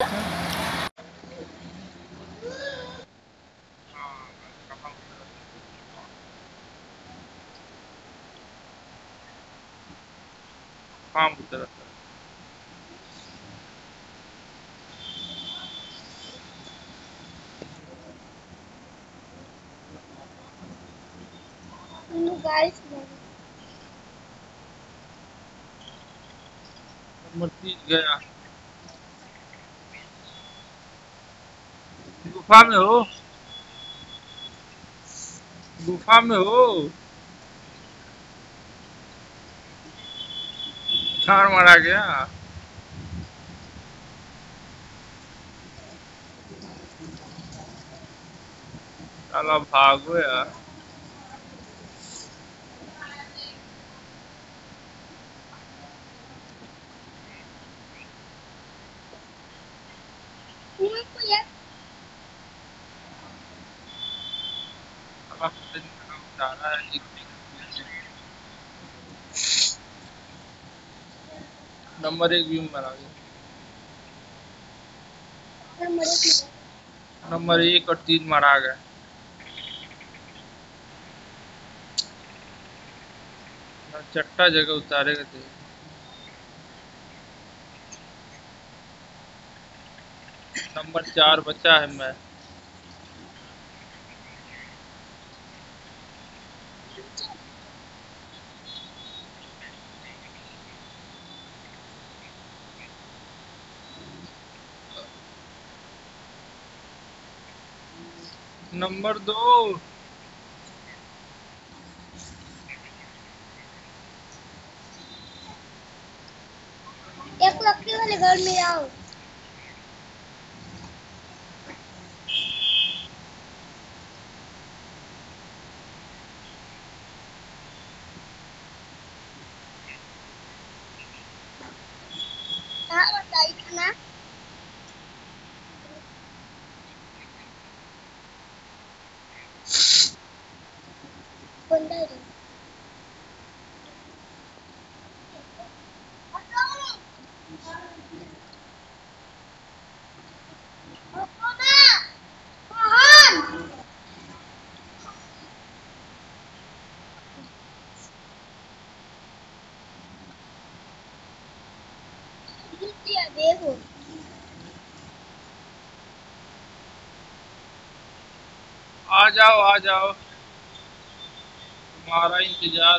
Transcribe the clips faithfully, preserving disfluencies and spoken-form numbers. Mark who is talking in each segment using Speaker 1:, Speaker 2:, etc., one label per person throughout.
Speaker 1: काम होता रहता है।
Speaker 2: गाइस
Speaker 1: नंबर तीन गया। गुफा में हो? गुफा में हो? कार मारा गया। चलो भागो यार। अब उतारा है एक नंबर एक भी मारा गया। नंबर एक और तीन मारा गया। चट्टा जगह उतारेगा थे। नंबर चार बचा है मैं। नंबर दो।
Speaker 2: एक लक्की वाले घर में आओ। हाँ बताइए ना। बंदा है। देखो
Speaker 1: आ जाओ आ जाओ, तुम्हारा इंतजार।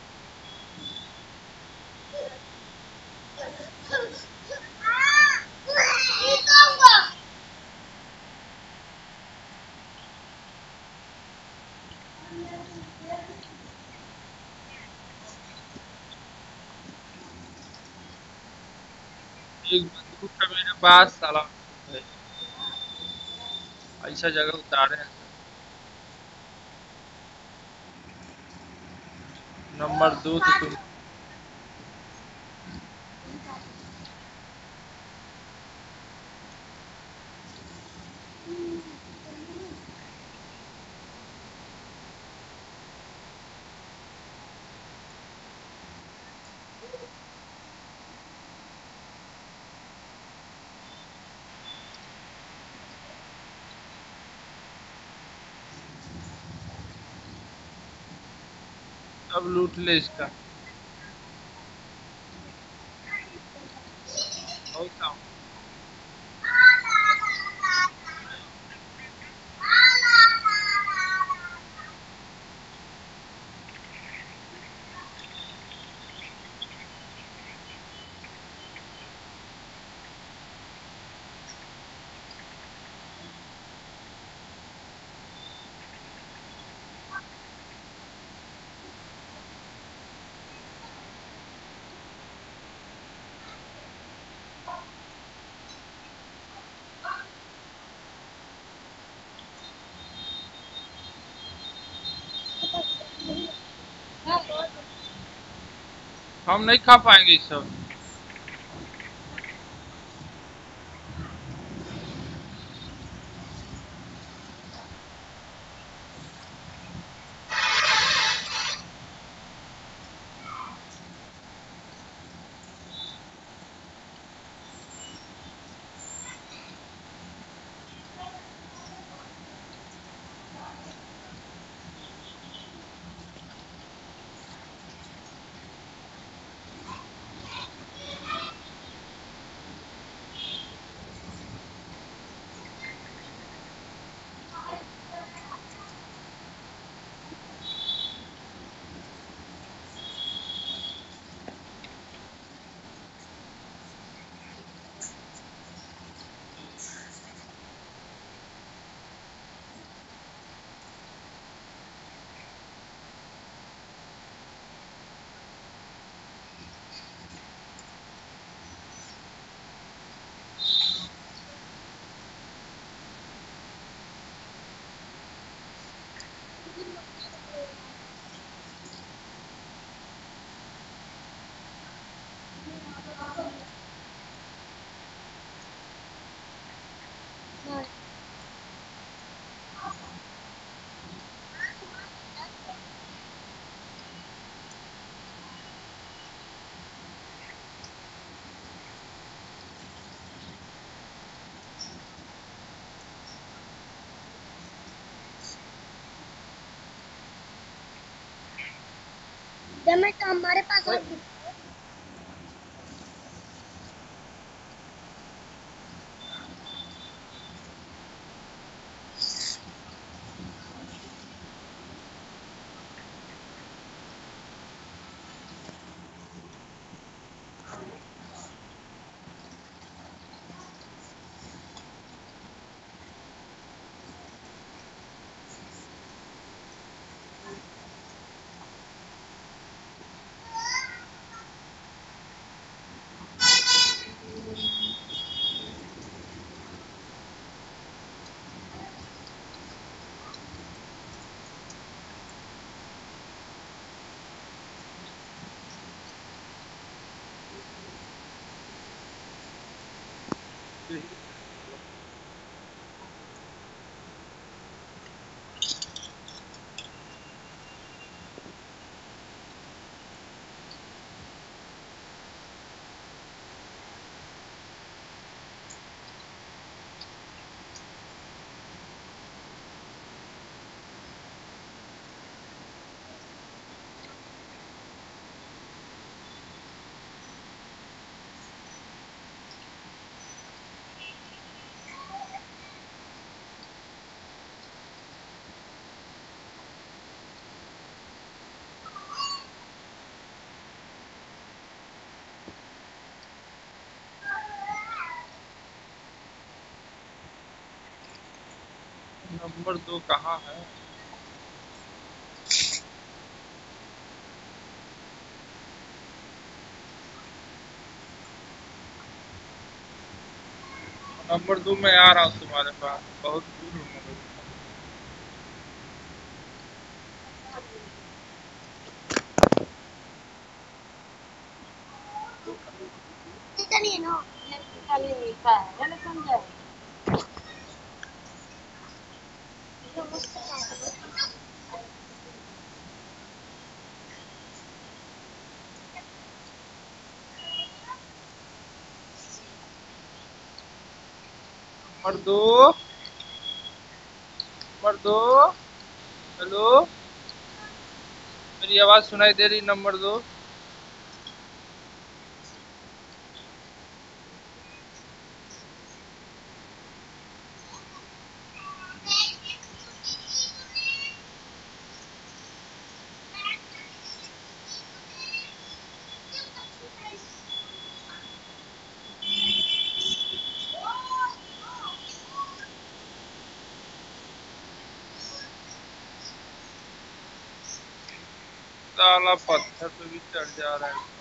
Speaker 1: एक बंदूक है मेरे पास साला। ऐसा जगह उतारे हैं। नंबर दो तो तुम। अब लूट ले इसका। बहुत काम। हम नहीं खा पाएंगे ये सब।
Speaker 2: हेलमेट तो हमारे पास है।
Speaker 1: नंबर दो कहाँ है? नंबर दो मैं आ रहा हूँ तुम्हारे पास, बहुत दूर हूँ मैं।
Speaker 2: नहीं ना
Speaker 1: नंबर दो, नंबर दो, हेलो, मेरी आवाज सुनाई दे रही? नंबर दो, साला पत्थर पे भी चढ़ जा रहा है।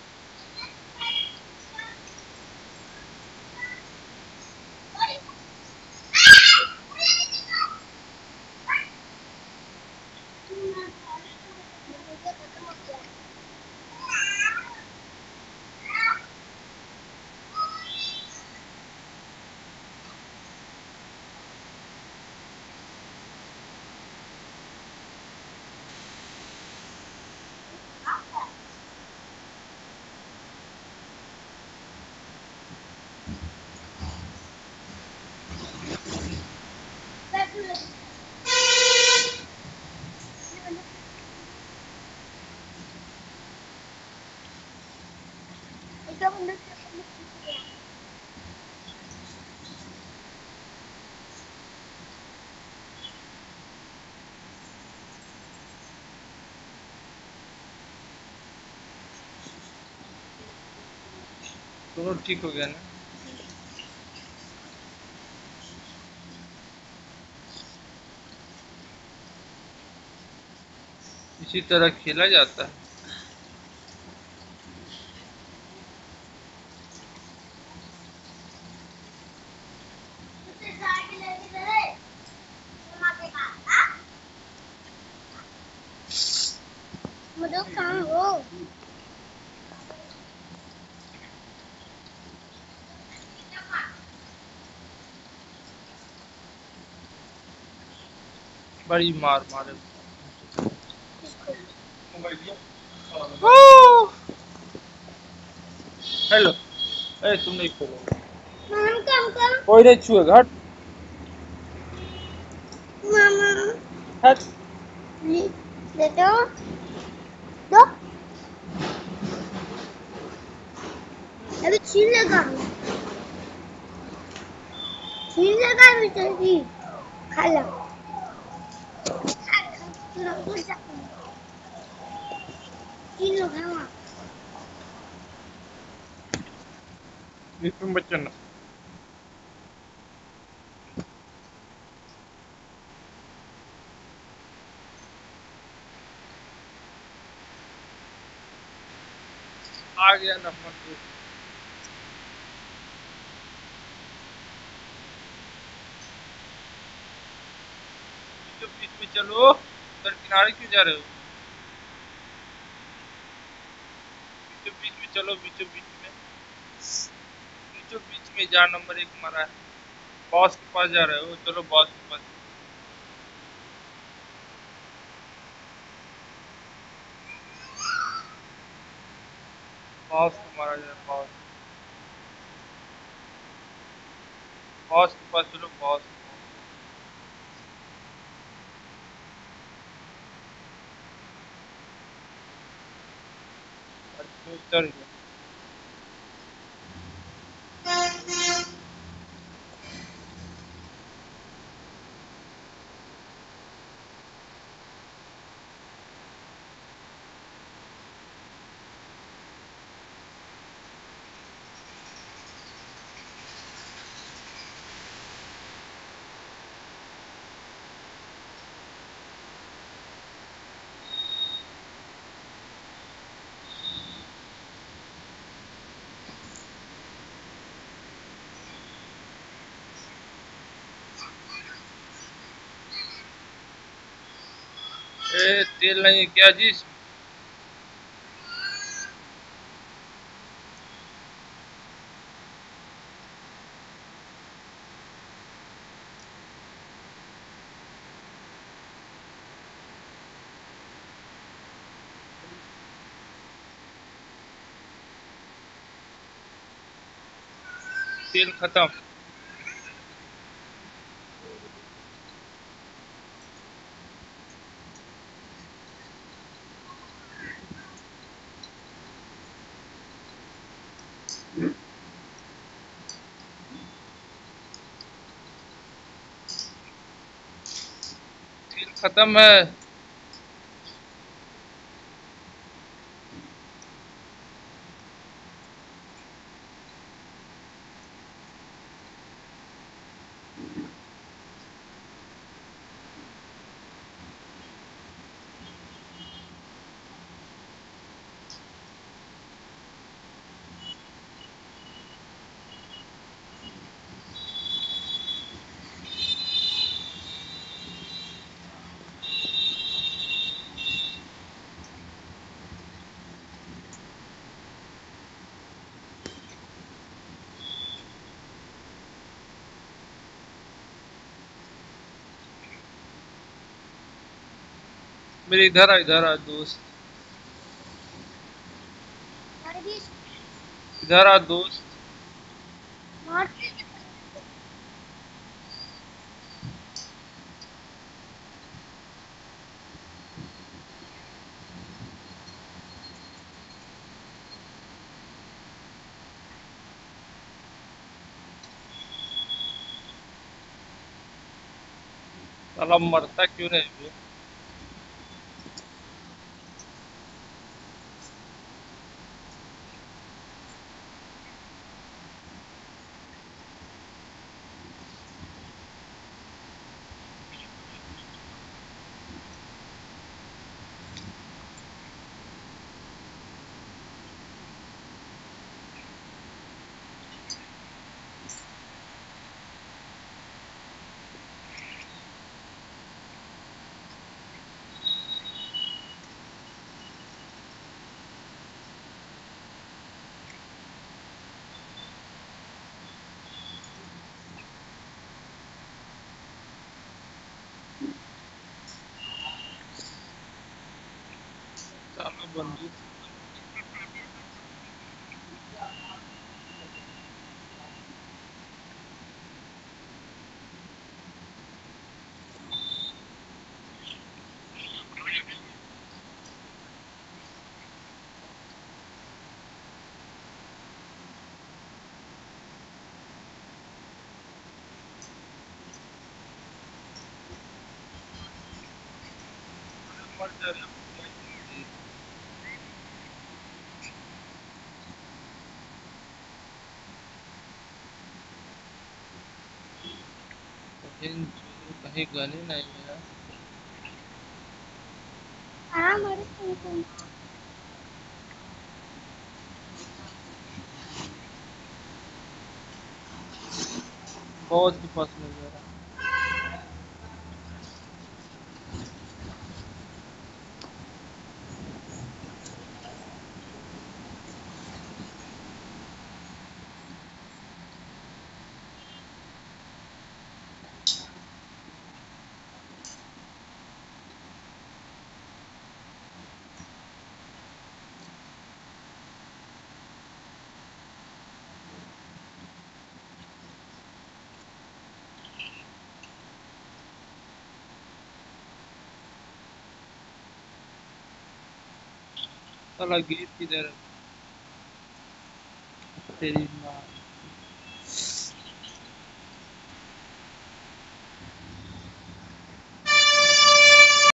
Speaker 1: दोनों ठीक हो गया ना? इसी तरह खेला जाता है।
Speaker 2: मुझे कहाँ हो?
Speaker 1: बड़ी मार मारे। हेलो, ए तुम नहीं खोलो,
Speaker 2: मामा काम कर।
Speaker 1: कोई नहीं छुएगा। हट
Speaker 2: मामा
Speaker 1: हट।
Speaker 2: दे दो दो छीन लगा छीन लगा बेटी खा लो छीन लो खावा
Speaker 1: विपिन बच्चन आ गया नंबर दो बीचों बीच में चलो उधर किनारे क्यों जा रहे हो बीचों बीच में चलो बीचों बीच में बीचों बीच में जहाँ नंबर एक हमारा है बॉस के पास जा रहे हो चलो बॉस के पास बॉस तुम्हारा जा बॉस बॉस के पास चलो बॉस चल गया ए तेल नहीं है क्या जी तेल खत्म तेल खत्म है मेरे इधर आ इधर आ दोस्त
Speaker 2: और भी
Speaker 1: इधर आ दोस्त
Speaker 2: और
Speaker 1: साला मरता क्यों नहीं वो साला बंदूक मर जा रहे हो। कहीं कहीं गन ही नहीं है।
Speaker 2: हाँ मरे तुमको
Speaker 1: बॉस के पास में जा रहा। साला गिर किधर है? तेरी माँ।